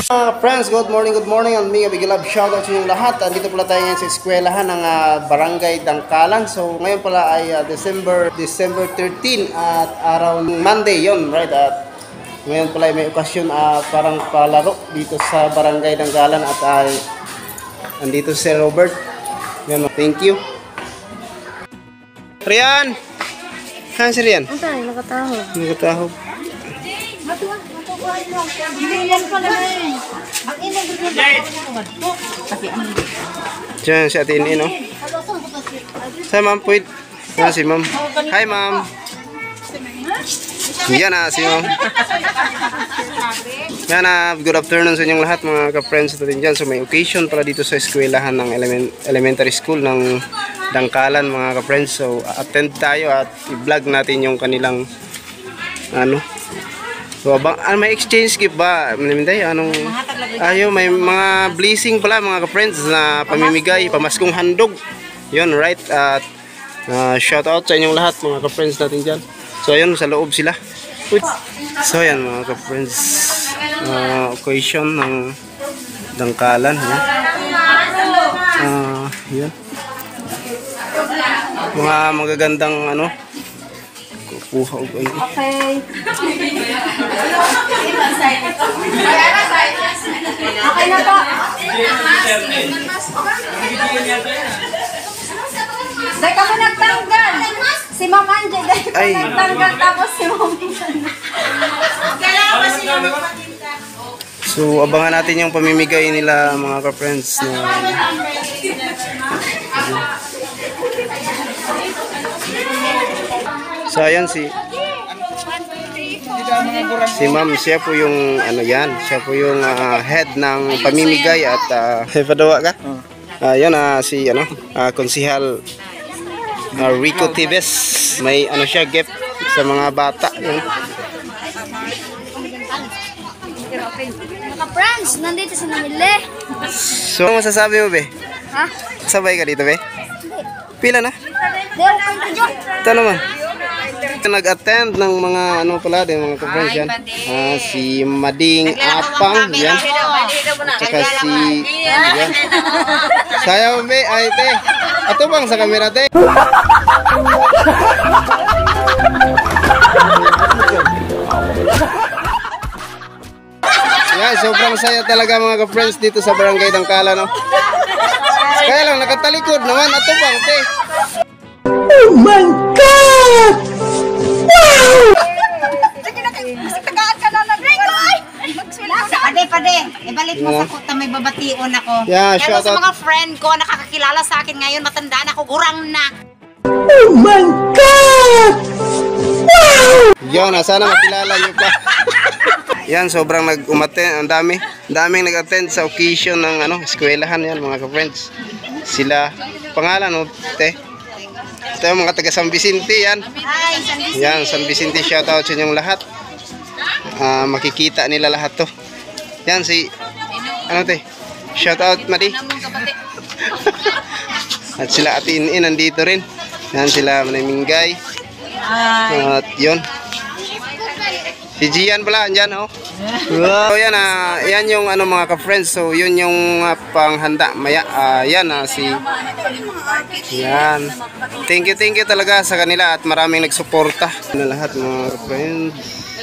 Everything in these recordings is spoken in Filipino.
Friends, good morning and mega big love shoutout sa inyong lahat. Andito pala tayo ngayon sa eskwelahan ng Barangay Dangkalan. So ngayon pala ay December 13 at araw Monday yon, right? At ngayon pala ay may okasyon parang palaro dito sa Barangay Dangkalan at andito si Robert. Yan, thank you. Rian! Saan si Rian? Antay, nakatahog. Nakatahog. Diyan si Ate Inin, no? Sa ma'am, puwit. Yan si ma'am. Hi, ma'am. Yan si ma'am. Yan good afternoon sa inyong lahat mga ka-friends natin dyan. So may occasion para dito sa eskwelahan ng elementary school ng Dangkalan mga ka-friends. So attend tayo at i-vlog natin yung kanilang so, may exchange gift ba? Minday, may mga blessing pala mga ka-friends na pamimigay, pamaskong handog. Yun, right? At shout out sa inyong lahat mga ka-friends natin dyan. So, ayun, sa loob sila. So, ayan mga ka-friends. Occasion ng Dangkalan. Yan. Mga magagandang kuha ko ito. Okay. Okay na po. Dahil kami nagtanggal. Si Ma'am Angie dahil nagtanggal tapos si Ma'am So abangan natin yung pamimigay nila mga ka-friends na so ayan si Ma'am, siya po yung siya po yung head ng pamimigay at padawa ka? Yun si Konsihal Rico Tibes. May siya gift sa mga bata. Yun. Mga friends, nandito sa namili. So ano masasabi mo, be? Ha? Sabay ka dito, be? Pila na? Ito naman. Nag-attend ng mga pala din mga ka-friends yan. Si Mading Apang yan. At saka si yan. Sayaw be, ay te. Ato bang sa kamera te? Yan, sobrang saya talaga mga ka-friends dito sa Barangay Dangkalan, no? Kaya lang nakatalikod naman, ato bang te? Oh my God! Pade, ibalik mo sa kuta, may babation ako. Yeah, hello sa mga friend ko, nakakakilala sa akin ngayon, matanda na ako, gurang na. Oh my God! Wow! Yan, sana makilala nyo pa. Yan, sobrang nag-umattend, ang daming nag-attend sa occasion ng eskwelahan yan mga ka-friends. Sila, pangalan te? Ito yung mga taga San Vicente yan. Hi, San Vicente. Yan, San Vicente, shoutout sa inyong lahat. Makikita nila lahat to. Yan si te? Shoutout Madi. At sila Ate Inin nandito rin. Yan sila Manimingay. At yun. Si Gian pala andyan, oh. So yan yan yung mga ka-friends. So yun yung panghanda maya. Yan yan. Thank you talaga sa kanila at maraming nagsuporta na lahat mga ka-friends.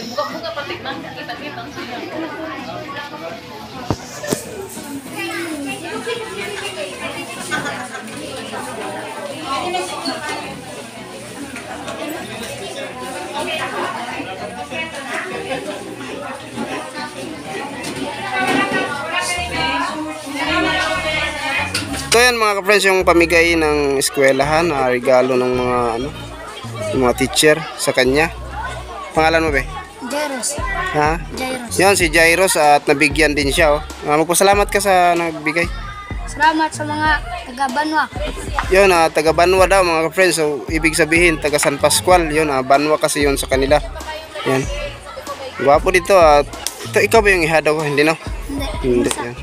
So yan mga ka-friends yung pamigay ng eskwelahan, regalo ng mga teacher sa kanya. Pangalan mo ba? Jairos. Ha? Jairos. Yan si Jairos at nabigyan din siya. Magpasalamat ka sa nagbigay. Salamat sa mga taga-Banwa. Yun, taga Banwa daw mga ka-friends. So ibig sabihin taga San Pascual. Yun, Banwa kasi yun sa kanila. Yan. Gwapo dito at ikaw ba yung ihadaw ko? Hindi no? Hindi. Yan.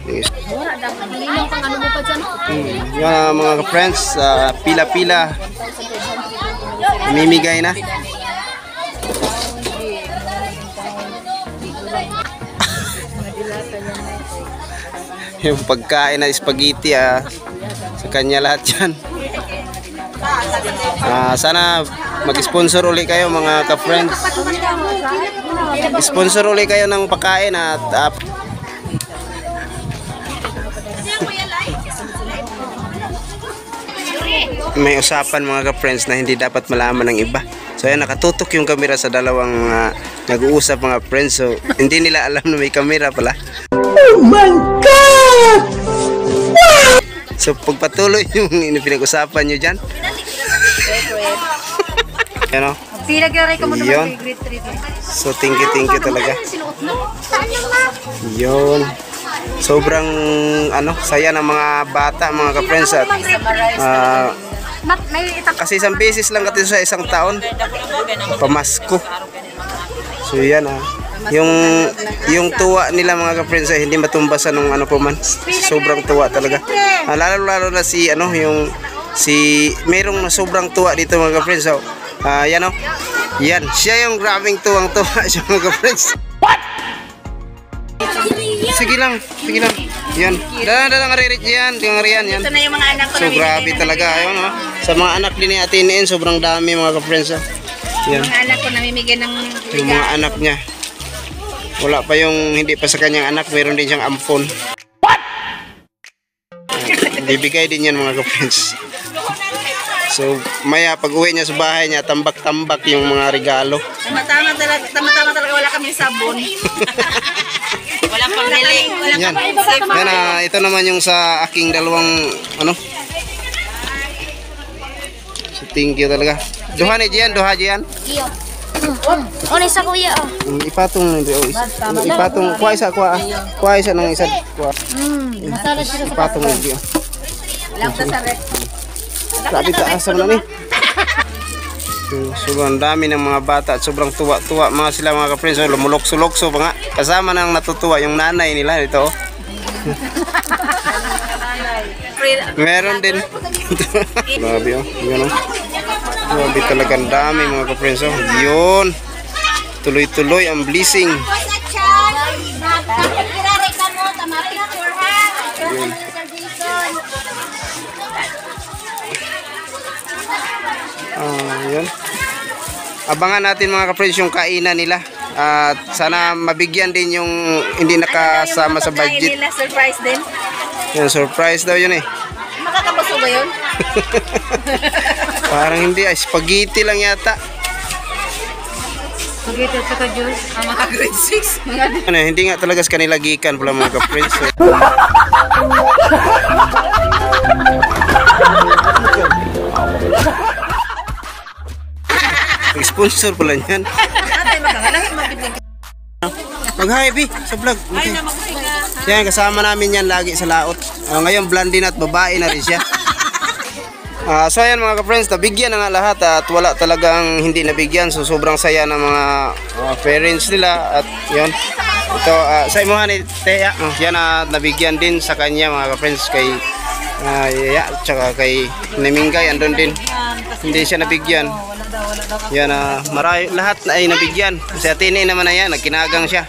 Yan mga ka-friends, pila-pila namimigay na. Yung pagkain na spaghetti sa kanya lahat yan. Sana mag-sponsor uli kayo mga ka-friends. Sponsor uli kayo ng pagkain at may usapan mga ka-friends na hindi dapat malaman ng iba. So ayan, nakatutok yung camera sa dalawang nag-uusap mga friends. So hindi nila alam na may camera pala. Oh my God! So pagpatuloy yung pinag-usapan nyo dyan. Yan o. Yun. So thank you talaga. Yun. Sobrang saya ng mga bata mga ka-friends at kasi isang beses lang kasi sa isang taon pamasko. So yan yung tuwa nila mga ka-friends ay hindi matumbasan ng ano po man. Sobrang tuwa talaga. Lalo na si merong sobrang tuwa dito mga ka-friends. So yan yan siya yung grabing tuwang-tuwa siya mga ka-friends. Sige lang. Yan. Dalang aririt yan. Yan. Ito na yung mga anak ko. So grabe talaga. Ayun, sa mga anak din ni Ate Iniin, sobrang dami mga ka-friends. Yan. Mga anak ko namimigay ng Yung mga anak niya. Wala pa yung hindi pa sa kanyang anak. Meron din siyang ampon. What? Bibigay din yan mga ka-friends. So maya pag uwi niya sa bahay niya, tambak-tambak yung mga regalo. Tama-tama talaga wala kaming sabon. Wala pang dili. Yan. Ito naman yung sa aking dalawang So thank you talaga. Duha diyan. Sa kuya. Ipatong kuha isa ng isa. Ipatong diyan. Grabe taas na ni. Sobrang dami ng mga bata at sobrang tuwa-tuwa mga sila mga ka-friends. Lumulokso-lokso pa nga. Kasama nang natutuwa yung nanay nila dito. Meron din. Grabe yun Grabe talagang dami mga ka-friends. Yun. Tuloy-tuloy ang blessing. Yun. Yun. Abangan natin mga ka-friends yung kainan nila. At sana mabigyan din yung hindi nakasama sa budget. Surprise din. Yung surprise daw yun eh. Makakabuso ba yun? Parang hindi, spaghetti lang yata. Spaghetti at saka juice. Mga grade 6. Hindi nga talaga sa kanila gikan pala mga ka-friends. Sponsor pala niyan. Mag-hi B sa vlog. Okay. Yan, kasama namin yan lagi sa laot. Ngayon blondie at babae na rin siya. So ayan mga ka-friends, nabigyan na nga lahat at wala talagang hindi nabigyan. So sobrang saya ng mga parents nila at yun. Ito sa imuha ni Tea, yan nabigyan din sa kanya mga ka-friends kay Yaya at saka kay Nemingay andun din. Hindi siya nabigyan. Yan lahat na ay nabigyan. Si Ate Iniin naman na yan, nagkinagang siya.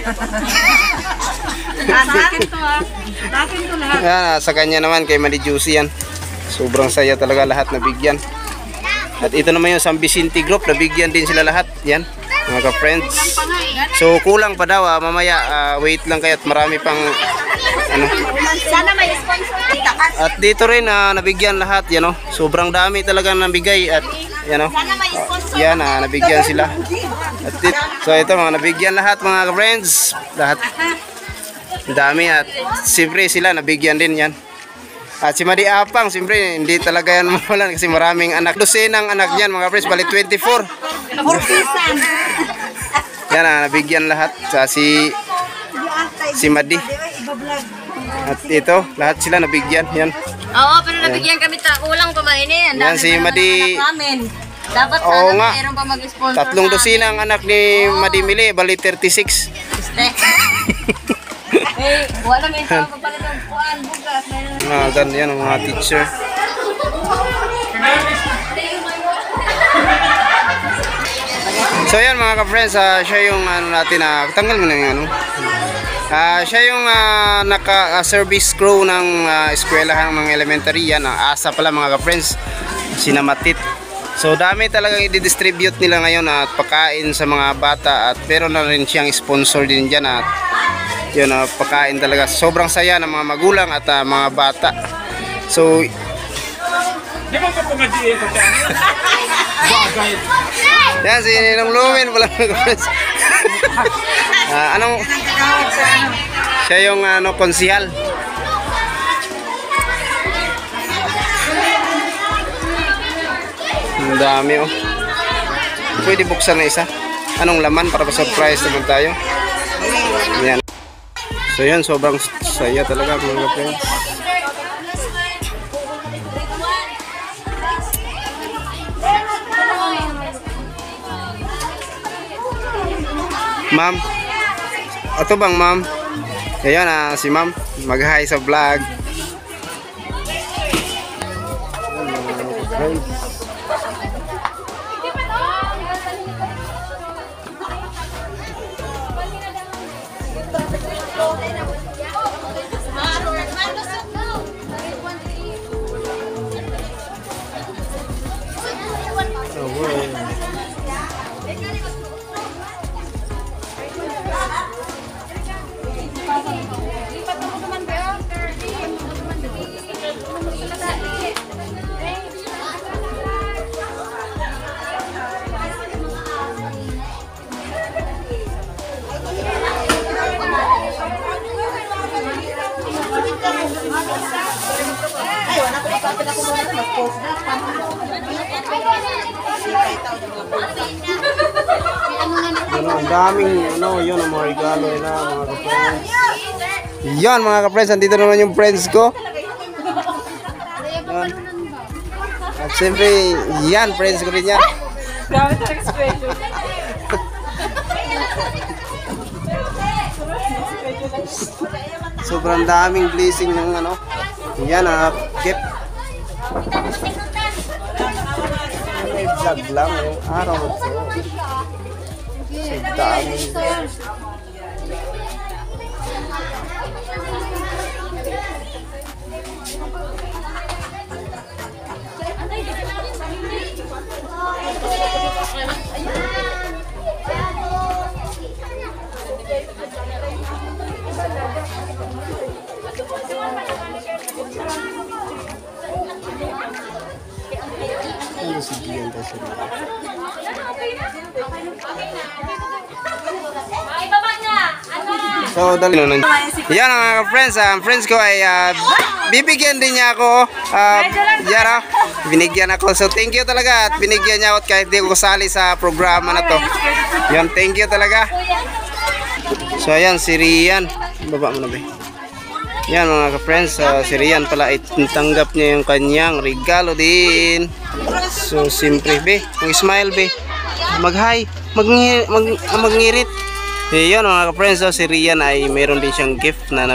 Akin to lahat. Yan, sa kanya naman kay Mali Juicy yan. Sobrang saya talaga lahat nabigyan. At ito naman yung San Vicente Group, nabigyan din sila lahat. Yan, mga ka-friends. So kulang pa daw, mamaya wait lang kayo at marami pang Sana may sponsor. At dito rin nabigyan lahat, sobrang dami talaga nabigay at Sana may sponsor. yan, nabigyan sila. At so ito mga nabigyan lahat mga ka-friends. Lahat. Dami at siyempre sila nabigyan din yan. At si Madi Apang, siyempre hindi talaga yan mawalan kasi maraming anak. Dosenang anak niyan mga friends, bali 24. Yan nabigyan lahat sa si Madi. At ito, lahat sila nabigyan. Yan. Oo, pero nabigyan kami kulang pa ba ini? Yan si Madi. Dapat Oo nga. mayroon pa mag-sponsor. 3 dosina ang anak ni Madi Mili, bali 36. Wala may tawag pala ng kuan bugas. Yan ang mga teacher. So yan mga ka-friends, siya yung natin tanggal mo na yung Siya yung naka-service crew ng eskwelahan ng elementary yan. Asa pala mga ka-friends, sinamatit. So dami talagang i-distribute nila ngayon at pagkain sa mga bata at meron na rin siyang sponsor din dyan at yun, pagkain talaga. Sobrang saya ng mga magulang at mga bata. So yan si Ninong Lumen pala mga ka-friends. Anong siya yung konsihal. Ang dami oh. Pwede buksan na isa. Anong laman para pa-surprise naman tayo. Yan. So yan, sobrang saya talaga mga friends. Ma'am. Ato bang ma'am? Ayan si ma'am. Mag-hi sa vlog. Ang daming yun ang mga regalo nila mga ka-friends. Yan mga ka-friends, andito naman yung friends ko. Yan. At siyempre, yan, friends ko rin yan. Sobrang daming blessing ng yan gift. May vlog lang yung araw na ito. Dami. Ano si Gian kasi? So, dali na. Yan mga friends, ang friends ko ay bibigyan din niya ako. Yan binigyan ako. So, thank you talaga at binigyan niya ako kahit di ko kasali sa programa na to. Yan, thank you talaga. So, ayan, si Rian. Baba mo na ba? Yan mga friends, si Rian pala ay tanggap niya yung kanyang regalo din. So, simple be. Mag-smile be. Mag-hi. Mag-ngirit. Yun mga ka-friends, si Rian ay mayroon din siyang gift na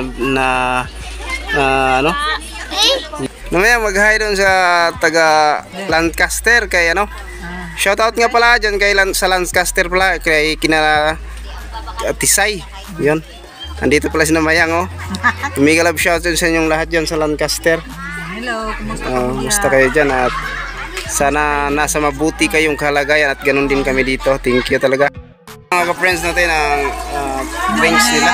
Namaya mag-hi doon sa taga Lancaster kay shoutout nga pala dyan kay sa Lancaster pala kay kina Tisay. Yun. Andito pala si Namayang Mega love shoutout sa inyong lahat dyan sa Lancaster. Hello, kumusta kayo dyan at sana nasa mabuti kayong kalagayan at ganun din kami dito. Thank you talaga. Mga ka-friends natin ang drinks nila.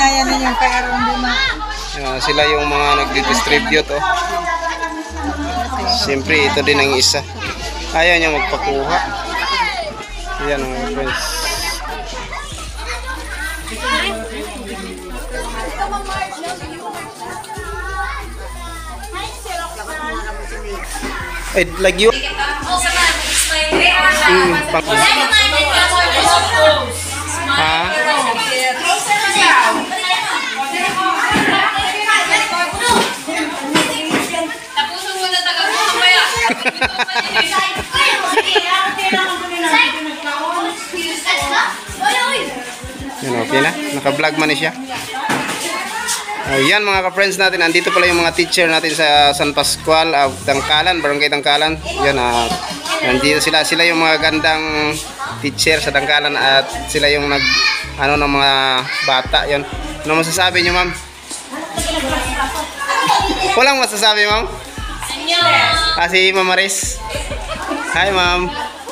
Sila yung mga nagdi-distribute Siyempre ito din ang isa. Ayaw niya magpakuha. Ayan mga friends. Like you. Yan, okay na. Naka-vlog man siya. Yan mga ka-friends natin, andito pala yung mga teacher natin sa San Pascual, Tangkalan, Barangay Tangkalan. Yan, nandito sila yung mga gandang teacher sa Dangkalan at sila yung nag ano ng mga bata yon. Ano masasabi niyo, ma'am? Walang masasabi, ma'am? Si Ma'am Maris. Hi, ma'am.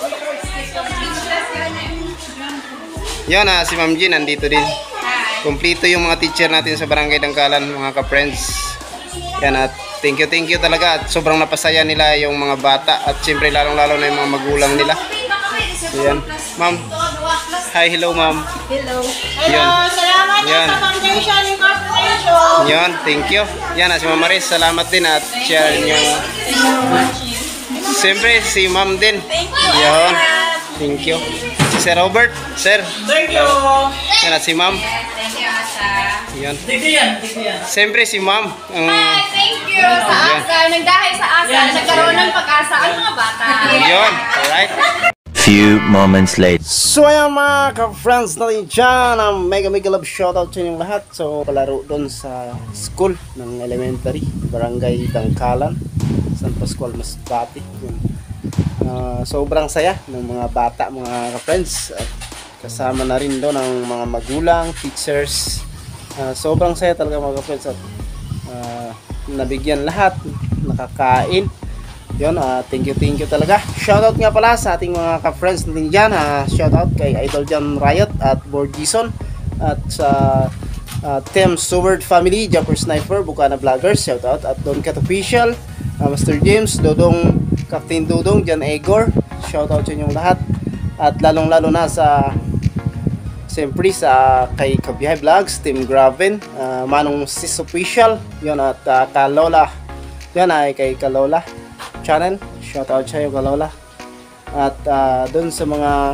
Yon, si Ma'am Jean nandito din. Kumpleto yung mga teacher natin sa Barangay Dangkalan, mga ka-friends. Yan, at thank you talaga. At sobrang napasaya nila yung mga bata at siyempre lalong-lalo na yung mga magulang nila. Yan. Ma'am. Hi, hello, ma'am. Hello. Yan. Salamat Yan. sa Foundation Incorporation. Yan, thank you. Yan, si Ma'am Maris, salamat din at share yung siyempre si ma'am din. Yan. Thank you. Si Sir Robert, sir. Thank you. Yan, at si ma'am. Yan. Siyempre si ma'am. Thank you sa asa. Nagdahil sa asa. Nagkaroon ng pag-asa ang mga bata. Yun. Alright. Few moments later. So ayan mga ka-friends natin dyan, mega love shoutout sa inyong lahat. So palaro doon sa school ng elementary, Barangay Dangkalan, San Pascual Masbate. Sobrang saya ng mga bata, mga ka-friends. At kasama na rin doon ang mga magulang, teachers. Sobrang saya talaga mga ka-friends. At nabigyan lahat, nakakain. Yun, thank you talaga. Shoutout nga pala sa ating mga ka-friends natin dyan. Shoutout kay Idol John Riot at Board Jason. At sa Team Sword Family, Jumper Sniper, Bukana Vloggers, shoutout. At Don Cat Official, Master James, Dodong, Captain Dodong, John Egor, shoutout sa inyong lahat. At lalong-lalo na sa siyempre sa kay Kabihay Vlogs, Team Graven, Manong Sis Official, yun, at Kalola. Yan ay kay Kalola channel, shoutout sa iyo Kalola. At doon sa mga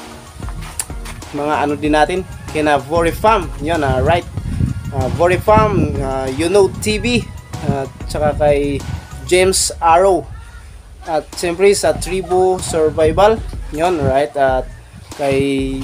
ano din natin kina Vorifam, yun, right, Vorifam, TV, at saka kay James Arrow, at siyempre sa Tribu Survival, yun, right, at kay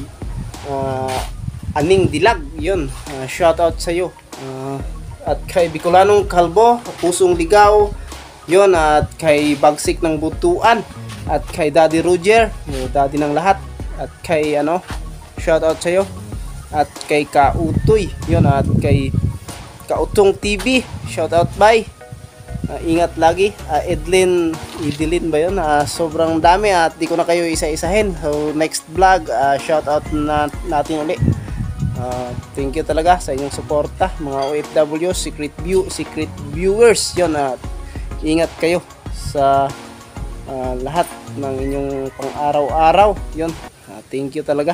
Aning Dilag, yun, shoutout sa iyo. At kay Bicolanong Kalbo, Pusong Ligaw, yun, at kay Bagsik ng Butuan, at kay Daddy Roger, daddy ng lahat, at kay shoutout sa iyo, at kay Kautoy, yun, at kay Kautong TV, shoutout bye. Ingat lagi. Idilin ba yun? Sobrang dami at di ko na kayo isa-isahin. So next vlog, shoutout na natin ulit. Thank you talaga sa inyong suporta, mga OFW, secret viewers. Yun, ingat kayo sa lahat ng inyong pang-araw-araw. Yun, thank you talaga.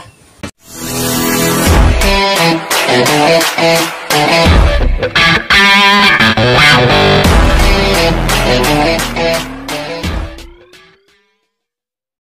Wow.